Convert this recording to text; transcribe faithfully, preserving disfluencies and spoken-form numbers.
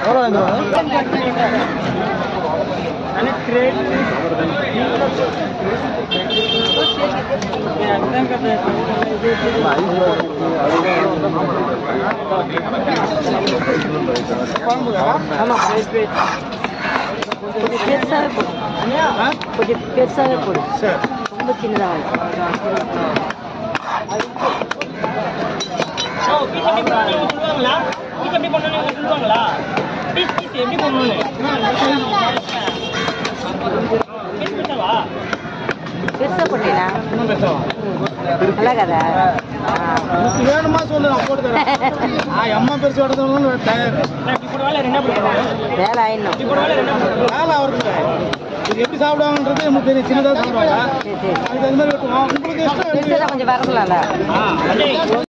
கொஞ்சம் பெருசாகவே போடு ரொம்ப சின்னதாக பெருசா போட்டீங்களா நல்லா கதா வேணுமா சொல்லு நான் போட்டு தரேன் அம்மா பெருசு ஓடுறது தயார் வேலை ஆயிடணும் வேலை அவருக்கு இது எப்படி சாப்பிடுவாங்கன்றது நமக்கு தெரியும் சின்னதாக சாப்பிடுவாங்க அதுக்கு அது மாதிரி வெட்டுவோம் உங்களுக்கு இஷ்டம் கொஞ்சம் வரலாம்ல